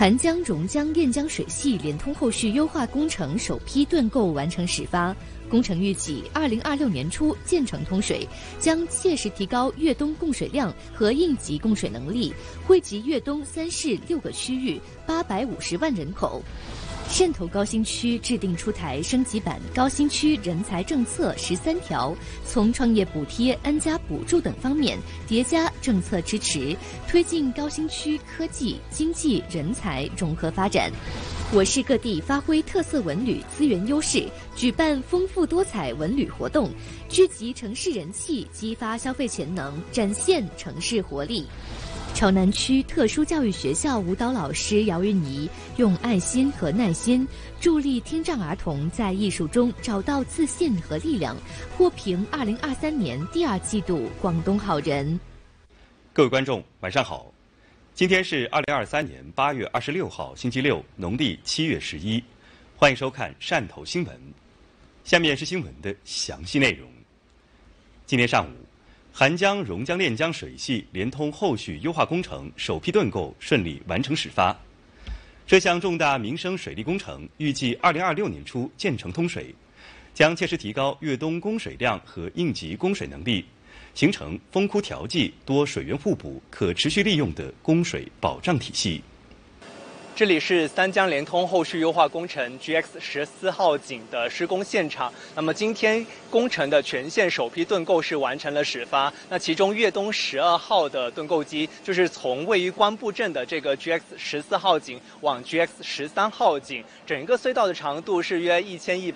韩江榕江练江水系连通后续优化工程首批盾构完成始发，工程预计2026年初建成通水，将切实提高粤东供水量和应急供水能力，惠及粤东3市6个区域850万人口。汕头高新区制定出台升级版高新区人才政策13条，从创业补贴、安家补助等方面叠加政策支持，推进高新区科技、经济、人才融合发展。我市各地发挥特色文旅资源优势，举办丰富多彩文旅活动，聚集城市人气，激发消费潜能，展现城市活力。潮南区特殊教育学校舞蹈老师姚云妮用爱心和耐心助力听障儿童在艺术中找到自信和力量，获评2023年第2季度广东好人。 各位观众，晚上好，今天是2023年8月26号，星期六，农历7月11，欢迎收看汕头新闻。下面是新闻的详细内容。今天上午，韩江榕江练江水系连通后续优化工程首批盾构顺利完成始发。这项重大民生水利工程预计2026年初建成通水，将切实提高粤东供水量和应急供水能力，形成风枯调剂、多水源互补、可持续利用的供水保障体系。 这里是三江连通后续优化工程 GX14号井的施工现场。那么今天工程的全线首批盾构是完成了始发。那其中粤东12号的盾构机就是从位于关埠镇的这个 GX14号井往 GX13号井，整个隧道的长度是约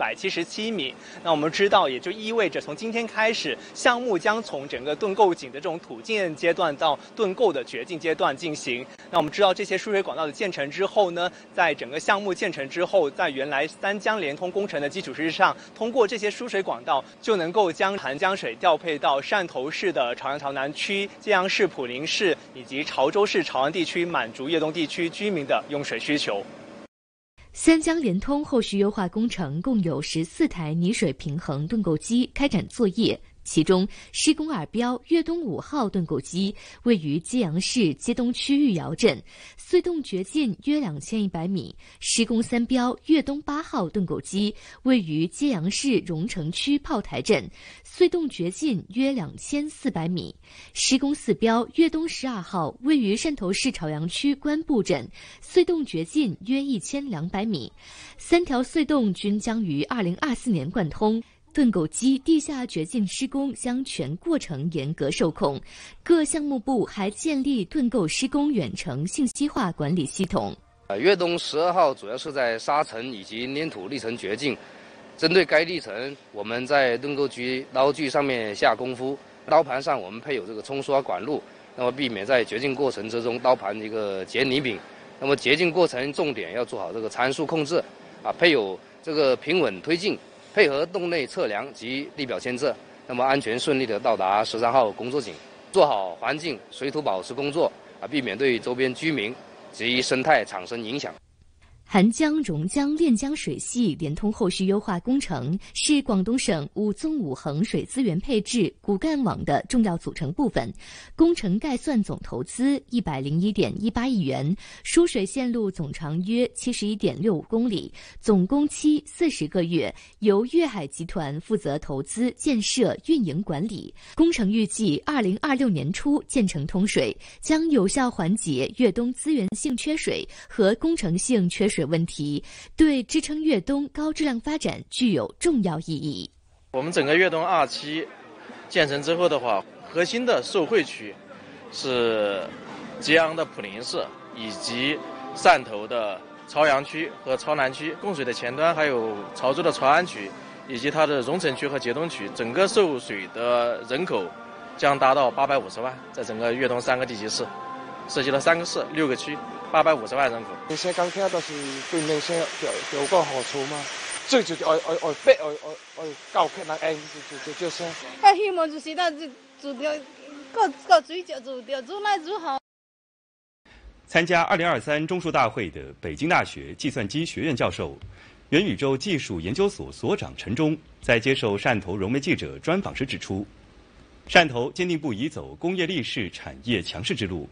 1177米。那我们知道，也就意味着从今天开始，项目将从整个盾构井的这种土建阶段到盾构的掘进阶段进行。那我们知道，这些输水管道的建成之后呢，在整个项目建成之后，在原来三江连通工程的基础之上，通过这些输水管道，就能够将韩江水调配到汕头市的潮阳潮南区、揭阳市普宁市以及潮州市潮安地区，满足粤东地区居民的用水需求。 三江连通后续优化工程共有14台泥水平衡盾构机开展作业。其中，施工2标粤东5号盾构机位于揭阳市揭东区玉窑镇，隧洞掘进约2100米；施工3标粤东8号盾构机位于揭阳市榕城区炮台镇，隧洞掘进约2400米；施工4标粤东12号位于汕头市潮阳区关埠镇，隧洞掘进约1200米。3条隧洞均将于2024年贯通。盾构机地下掘进施工将全过程严格受控，各项目部还建立盾构施工远程信息化管理系统。 粤东12号主要是在沙层以及粘土历程掘进，针对该历程，我们在盾构机刀具上面下功夫，刀盘上我们配有这个冲刷管路，那么避免在掘进过程之中刀盘一个结泥柄。那么掘进过程重点要做好这个参数控制，配有这个平稳推进。配合洞内测量及地表监测，那么安全顺利的到达13号工作井，做好环境水土保持工作，避免对周边居民及生态产生影响。 韩江榕江练江水系连通后续优化工程是广东省5纵5横水资源配置骨干网的重要组成部分，工程概算总投资101.18亿元，输水线路总长约71.65公里，总工期40个月，由粤海集团负责投资、建设、运营管理。工程预计2026年初建成通水，将有效缓解粤东资源性缺水和工程性缺水问题，对支撑粤东高质量发展具有重要意义。 我们整个粤东2期建成之后的话，核心的受惠区是揭阳的普宁市以及汕头的潮阳区和潮南区，供水的前端还有潮州的潮安区以及它的榕城区和揭东区，整个受水的人口将达到850万，在整个粤东3个地级市，涉及了3个市6个区，850万人口。 你些港鐵都是對面先有個好處嘛，最主要愛逼愛教佢那就是。 他希望就是他做掉個水就做掉，做來做好。 参加2023中数大会的北京大学计算机学院教授、元宇宙技术研究所所长陈忠在接受汕头融媒记者专访时指出，汕头坚定不移走工业立市产业强势之路，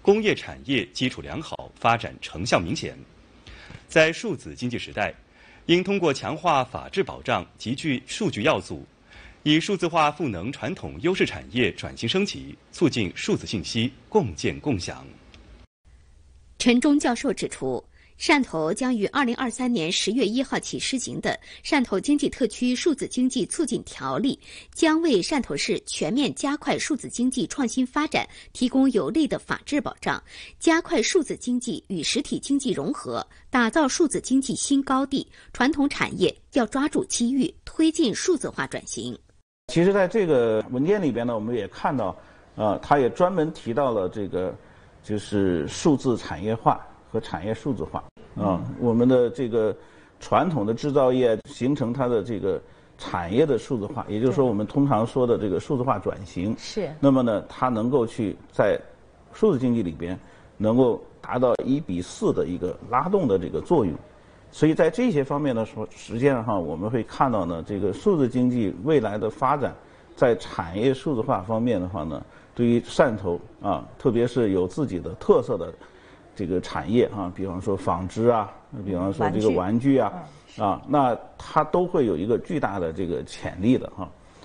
工业产业基础良好，发展成效明显。在数字经济时代，应通过强化法治保障，集聚数据要素，以数字化赋能传统优势产业转型升级，促进数字信息共建共享。 陈忠教授指出，汕头将于2023年10月1号起施行的《汕头经济特区数字经济促进条例》，将为汕头市全面加快数字经济创新发展提供有力的法治保障，加快数字经济与实体经济融合，打造数字经济新高地。传统产业要抓住机遇，推进数字化转型。 其实，在这个文件里边呢，我们也看到，他也专门提到了这个，就是数字产业化和产业数字化。我们的这个传统的制造业形成它的这个产业的数字化，也就是说我们通常说的这个数字化转型。 是。那么呢，它能够去在数字经济里边能够达到1:4的一个拉动的这个作用。所以在这些方面呢，实际上我们会看到呢，这个数字经济未来的发展，在产业数字化方面的话呢，对于汕头特别是有自己的特色的这个产业比方说纺织比方说这个玩具那它都会有一个巨大的这个潜力的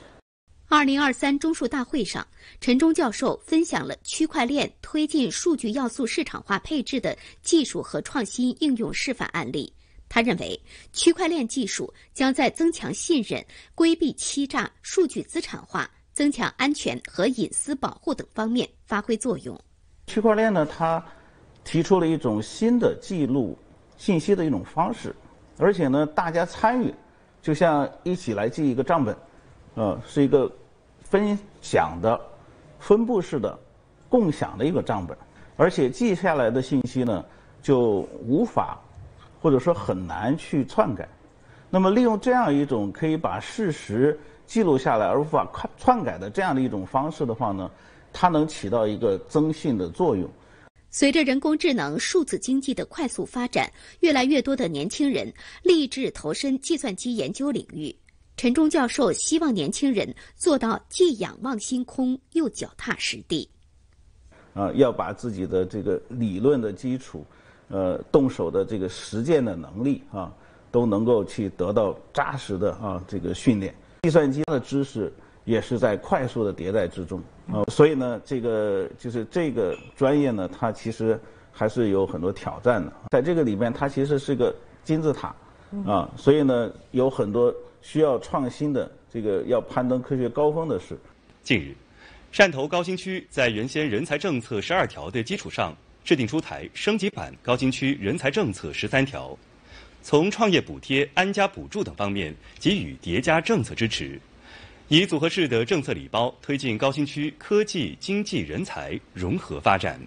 2023中数大会上，陈忠教授分享了区块链推进数据要素市场化配置的技术和创新应用示范案例。他认为，区块链技术将在增强信任、规避欺诈、数据资产化、增强安全和隐私保护等方面发挥作用。 区块链呢，它提出了一种新的记录信息的一种方式，而且呢，大家参与，就像一起来记一个账本，是一个分享的、分布式的、共享的一个账本，而且记下来的信息呢，就无法或者说很难去篡改。那么利用这样一种可以把事实记录下来而无法篡改的这样的一种方式的话呢，它能起到一个增信的作用。 随着人工智能、数字经济的快速发展，越来越多的年轻人立志投身计算机研究领域。陈忠教授希望年轻人做到既仰望星空，又脚踏实地。 要把自己的这个理论的基础，动手的这个实践的能力都能够去得到扎实的这个训练。计算机的知识也是在快速的迭代之中所以呢，这个专业呢，它其实还是有很多挑战的。在这个里面，它其实是个金字塔所以呢，有很多需要创新的这个要攀登科学高峰的事。 近日，汕头高新区在原先人才政策12条的基础上，制定出台升级版高新区人才政策13条，从创业补贴、安家补助等方面给予叠加政策支持，以组合式的政策礼包推进高新区科技、经济、人才融合发展。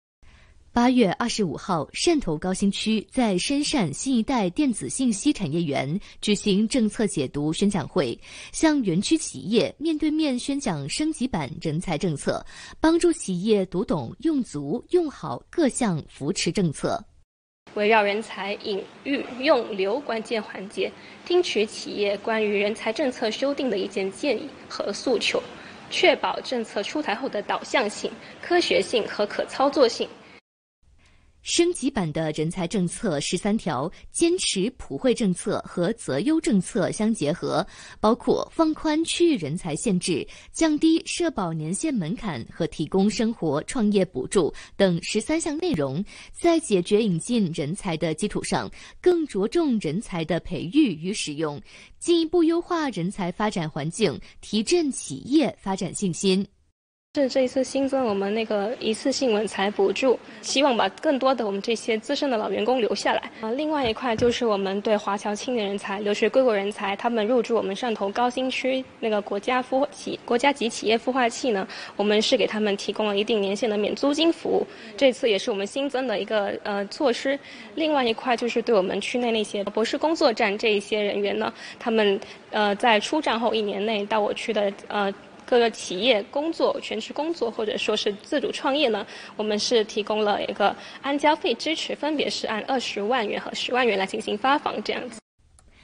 8月25号，汕头高新区在深汕新一代电子信息产业园举行政策解读宣讲会，向园区企业面对面宣讲升级版人才政策，帮助企业读懂、用足、用好各项扶持政策。 围绕人才引育用留关键环节，听取企业关于人才政策修订的意见建议和诉求，确保政策出台后的导向性、科学性和可操作性。 升级版的人才政策13条坚持普惠政策和择优政策相结合，包括放宽区域人才限制、降低社保年限门槛和提供生活创业补助等13项内容，在解决引进人才的基础上，更着重人才的培育与使用，进一步优化人才发展环境，提振企业发展信心。 是这一次新增我们那个一次性稳才补助，希望把更多的我们这些资深的老员工留下来。另外一块就是我们对华侨青年人才、留学归国人才，他们入驻我们汕头高新区那个国家级企业孵化器呢，我们是给他们提供了一定年限的免租金服务，这次也是我们新增的一个措施。另外一块就是对我们区内那些博士工作站这一些人员呢，他们在出站后1年内到我区的各个企业工作、全职工作或者说是自主创业呢，我们是提供了一个安家费支持，分别是按20万元和10万元来进行发放，这样子。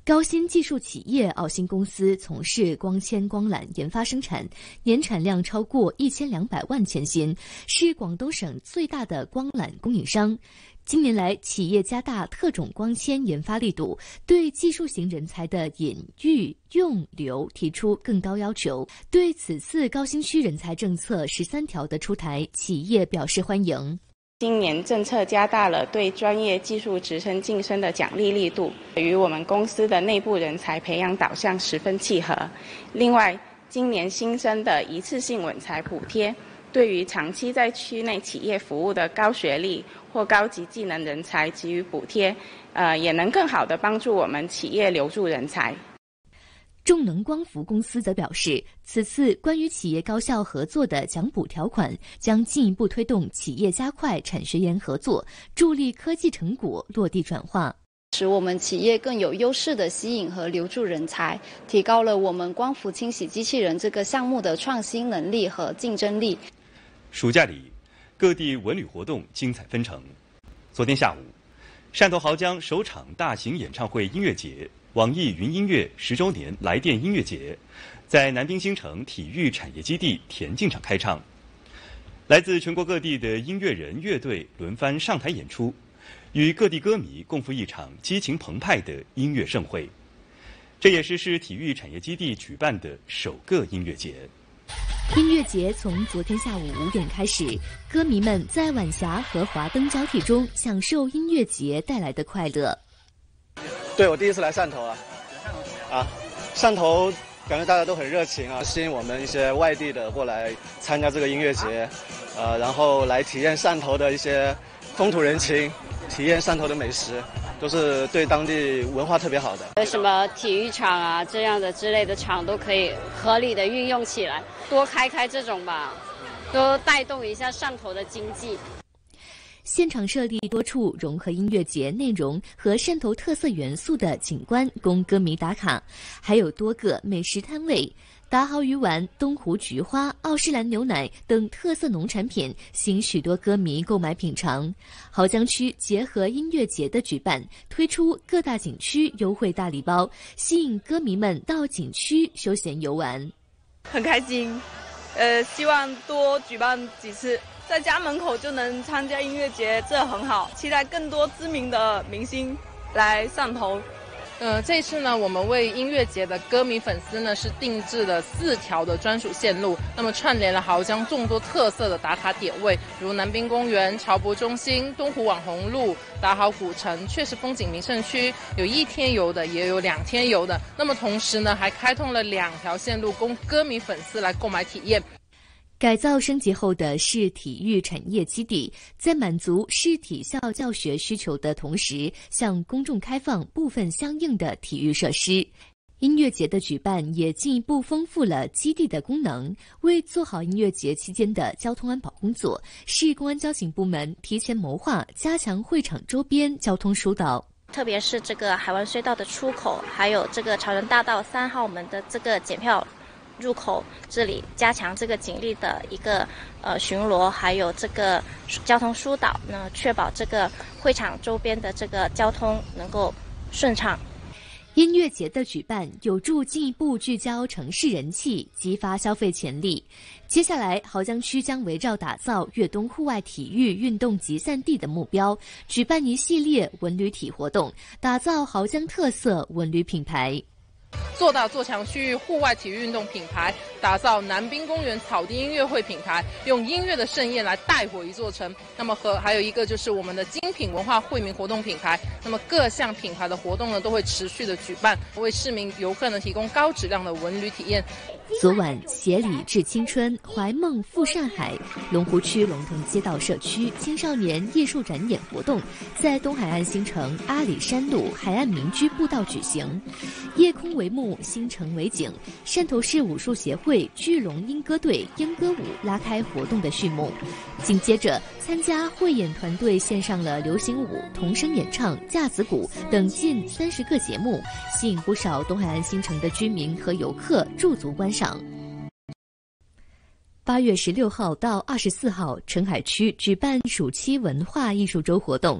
高新技术企业澳新公司从事光纤光缆研发生产，年产量超过1200万千芯，是广东省最大的光缆供应商。近年来，企业加大特种光纤研发力度，对技术型人才的引育用留提出更高要求。对此次高新区人才政策13条的出台，企业表示欢迎。 今年政策加大了对专业技术职称晋升的奖励力度，与我们公司的内部人才培养导向十分契合。另外，今年新增的一次性稳才补贴，对于长期在区内企业服务的高学历或高级技能人才给予补贴，也能更好地帮助我们企业留住人才。 众能光伏公司则表示，此次关于企业高校合作的奖补条款将进一步推动企业加快产学研合作，助力科技成果落地转化， 使我们企业更有优势地吸引和留住人才，提高了我们光伏清洗机器人这个项目的创新能力和竞争力。 暑假里，各地文旅活动精彩纷呈。昨天下午，汕头濠江首场大型演唱会音乐节网易云音乐10周年来电音乐节在南滨新城体育产业基地田径场开唱，来自全国各地的音乐人乐队轮番上台演出，与各地歌迷共赴一场激情澎湃的音乐盛会。这也是市体育产业基地举办的首个音乐节。 音乐节从昨天下午5点开始，歌迷们在晚霞和华灯交替中享受音乐节带来的快乐。 对，我第一次来汕头汕头感觉大家都很热情吸引我们一些外地的过来参加这个音乐节，然后来体验汕头的一些风土人情，体验汕头的美食，都是对当地文化特别好的。 有什么体育场这样的之类的场都可以合理的运用起来，多开这种吧，多带动一下汕头的经济。 现场设立多处融合音乐节内容和汕头特色元素的景观供歌迷打卡，还有多个美食摊位，达豪鱼丸、东湖菊花、奥士兰牛奶等特色农产品吸引许多歌迷购买品尝。濠江区结合音乐节的举办，推出各大景区优惠大礼包，吸引歌迷们到景区休闲游玩。 很开心，希望多举办几次，在家门口就能参加音乐节，这很好。期待更多知名的明星来汕头。 这次呢，我们为音乐节的歌迷粉丝呢是定制了4条的专属线路，那么串联了濠江众多特色的打卡点位，如南滨公园、潮博中心、东湖网红路、达豪古城，确实风景名胜区，有1天游的，也有2天游的。那么同时呢，还开通了2条线路供歌迷粉丝来购买体验。 改造升级后的市体育产业基地，在满足市体校教学需求的同时，向公众开放部分相应的体育设施。音乐节的举办也进一步丰富了基地的功能。为做好音乐节期间的交通安保工作，市公安交警部门提前谋划，加强会场周边交通疏导。 特别是这个海湾隧道的出口，还有这个潮人大道3号门的这个检票入口这里，加强这个警力的一个巡逻，还有这个交通疏导，确保这个会场周边的这个交通能够顺畅。 音乐节的举办有助进一步聚焦城市人气，激发消费潜力。接下来，濠江区将围绕打造粤东户外体育运动集散地的目标，举办一系列文旅体活动，打造濠江特色文旅品牌。 做大做强区域户外体育运动品牌，打造南滨公园草地音乐会品牌，用音乐的盛宴来带火一座城。那么还有一个就是我们的精品文化惠民活动品牌。那么各项品牌的活动呢，都会持续的举办，为市民游客呢提供高质量的文旅体验。 昨晚，协理致青春、怀梦赴上海，龙湖区龙腾街道社区青少年艺术展演活动在东海岸新城阿里山路海岸民居步道举行。夜空为幕，新城为景，汕头市武术协会巨龙鹰歌队鹰歌舞拉开活动的序幕。紧接着，参加汇演团队献上了流行舞、童声演唱、架子鼓等近30个节目，吸引不少东海岸新城的居民和游客驻足观赏。8月16号到24号，澄海区举办暑期文化艺术周活动，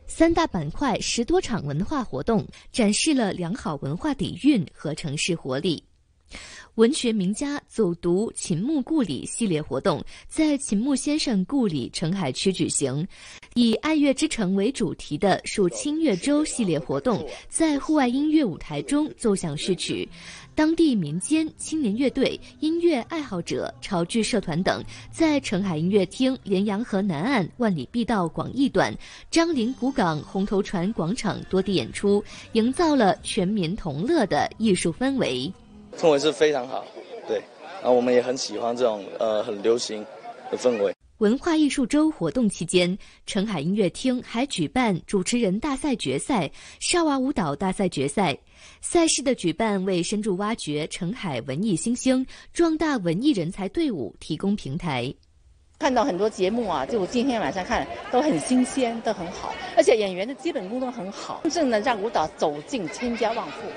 3大板块10多场文化活动，展示了良好文化底蕴和城市活力。文学名家走读秦墓故里系列活动在秦墓先生故里澄海区举行，以爱乐之城为主题的蜀清乐州系列活动在户外音乐舞台中奏响序曲，当地民间青年乐队、音乐爱好者、潮剧社团等在澄海音乐厅、连阳河南岸、万里碧道广义段、张陵古港红头船广场多地演出，营造了全民同乐的艺术氛围。 氛围是非常好，对，然后我们也很喜欢这种很流行的氛围。 文化艺术周活动期间，澄海音乐厅还举办主持人大赛决赛、少娃舞蹈大赛决赛。赛事的举办为深入挖掘澄海文艺新星、壮大文艺人才队伍提供平台。 看到很多节目啊，就今天晚上看都很新鲜，都很好，而且演员的基本功都很好，真正的让舞蹈走进千家万户。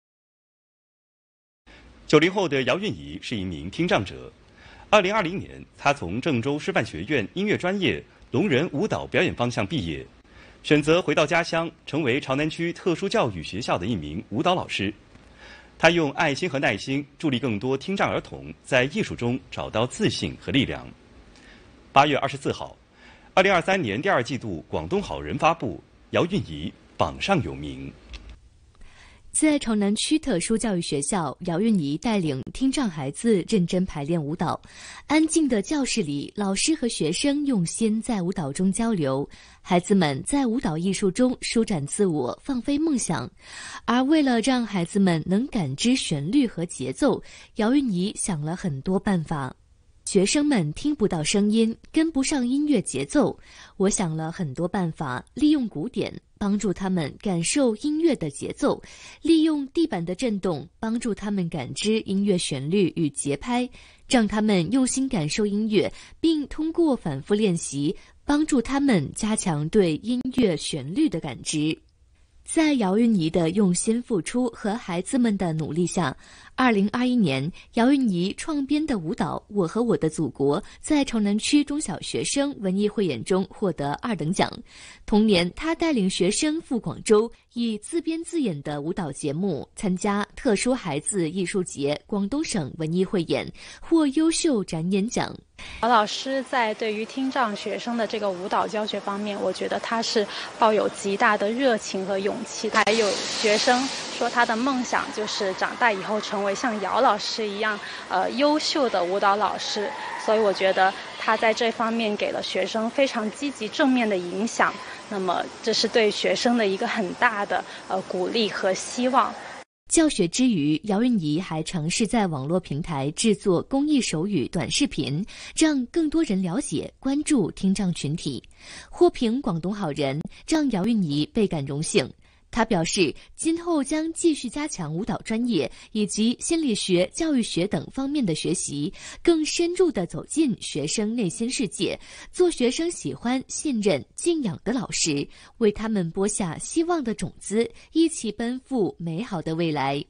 90后的姚韵仪是一名听障者。2020年，她从郑州师范学院音乐专业聋人舞蹈表演方向毕业，选择回到家乡，成为朝南区特殊教育学校的一名舞蹈老师。她用爱心和耐心助力更多听障儿童在艺术中找到自信和力量。8月24号，2023年第2季度广东好人发布，姚韵仪榜上有名。 在朝南区特殊教育学校，姚韵仪带领听障孩子认真排练舞蹈。安静的教室里，老师和学生用心在舞蹈中交流，孩子们在舞蹈艺术中舒展自我，放飞梦想。而为了让孩子们能感知旋律和节奏，姚韵仪想了很多办法。学生们听不到声音，跟不上音乐节奏，我想了很多办法，利用鼓点帮助他们感受音乐的节奏，利用地板的震动帮助他们感知音乐旋律与节拍，让他们用心感受音乐，并通过反复练习帮助他们加强对音乐旋律的感知。在姚韵仪的用心付出和孩子们的努力下，2021年，姚韵仪创编的舞蹈《我和我的祖国》在朝南区中小学生文艺汇演中获得2等奖。同年，她带领学生赴广州，以自编自演的舞蹈节目参加特殊孩子艺术节广东省文艺汇演，获优秀展演奖。 姚老师在对于听障学生的这个舞蹈教学方面，我觉得他是抱有极大的热情和勇气。还有学生说他的梦想就是长大以后成为像姚老师一样优秀的舞蹈老师，所以我觉得他在这方面给了学生非常积极正面的影响。那么这是对学生的一个很大的鼓励和希望。 教学之余，姚韵仪还尝试在网络平台制作公益手语短视频，让更多人了解、关注听障群体。获评广东好人，让姚韵仪倍感荣幸。他表示，今后将继续加强舞蹈专业以及心理学、教育学等方面的学习，更深入地走进学生内心世界，做学生喜欢、信任、敬仰的老师，为他们播下希望的种子，一起奔赴美好的未来。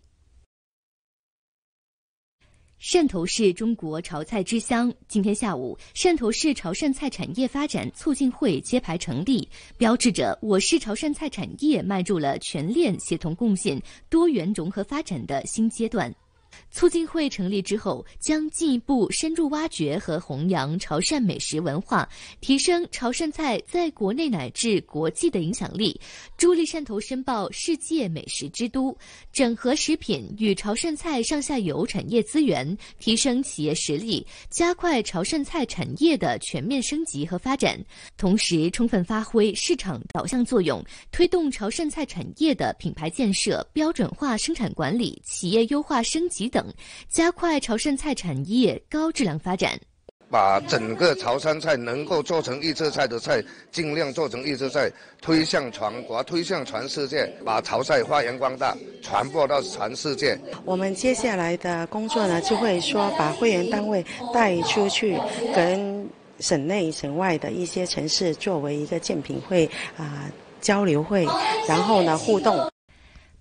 汕头是中国潮菜之乡。今天下午，汕头市潮汕菜产业发展促进会揭牌成立，标志着我市潮汕菜产业迈入了全链协同共进、多元融合发展的新阶段。促进会成立之后，将进一步深入挖掘和弘扬潮汕美食文化，提升潮汕菜在国内乃至国际的影响力，助力汕头申报世界美食之都，整合食品与潮汕菜上下游产业资源，提升企业实力，加快潮汕菜产业的全面升级和发展，同时充分发挥市场导向作用，推动潮汕菜产业的品牌建设、标准化生产管理、企业优化升级等，加快潮汕菜产业高质量发展。 把整个潮汕菜能够做成预制菜的菜，尽量做成预制菜，推向全国，推向全世界，把潮菜发扬光大，传播到全世界。 我们接下来的工作呢，就会说把会员单位带出去，跟省内省外的一些城市作为一个鉴评会交流会，然后呢互动。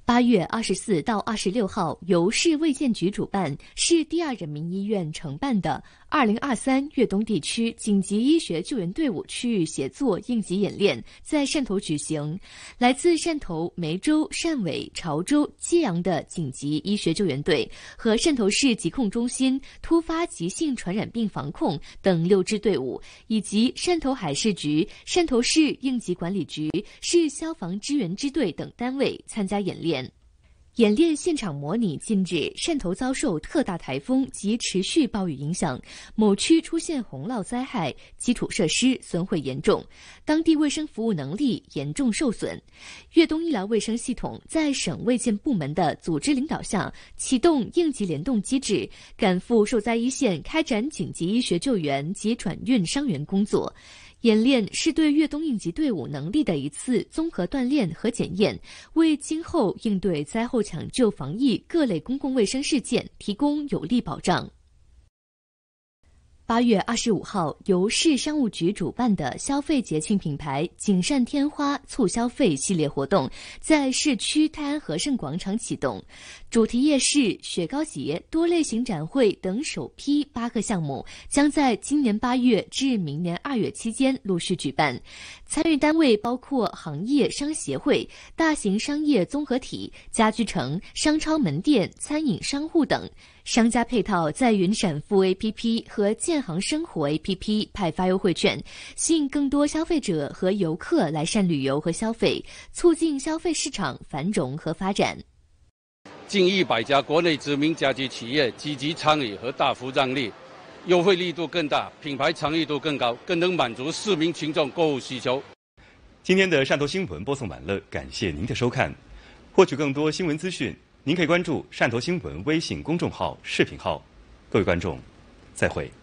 8月24到26号，由市卫健局主办、市第2人民医院承办的2023粤东地区紧急医学救援队伍区域协作应急演练在汕头举行。来自汕头、梅州、汕尾、潮州、揭阳的紧急医学救援队和汕头市疾控中心突发急性传染病防控等6支队伍，以及汕头海事局、汕头市应急管理局、市消防支援支队等单位参加演练。演练现场模拟近日汕头遭受特大台风及持续暴雨影响，某区出现洪涝灾害，基础设施损毁严重，当地卫生服务能力严重受损。粤东医疗卫生系统在省卫健部门的组织领导下，启动应急联动机制，赶赴受灾一线开展紧急医学救援及转运伤员工作。演练是对粤东应急队伍能力的一次综合锻炼和检验，为今后应对灾后抢救防疫各类公共卫生事件提供有力保障。8月25号，由市商务局主办的消费节庆品牌锦善天花促消费系列活动在市区泰安和盛广场启动，主题夜市、雪糕节、多类型展会等首批8个项目将在今年8月至明年2月期间陆续举办。参与单位包括行业商协会、大型商业综合体、家居城、商超门店、餐饮商户等。商家配套在云闪付 APP 和建行生活 APP 派发优惠券，吸引更多消费者和游客来汕旅游和消费，促进消费市场繁荣和发展。 近100家国内知名家居企业积极参与和大幅让利，优惠力度更大，品牌参与度更高，更能满足市民群众购物需求。 今天的汕头新闻播送完了，感谢您的收看。获取更多新闻资讯，您可以关注汕头新闻微信公众号、视频号。各位观众，再会。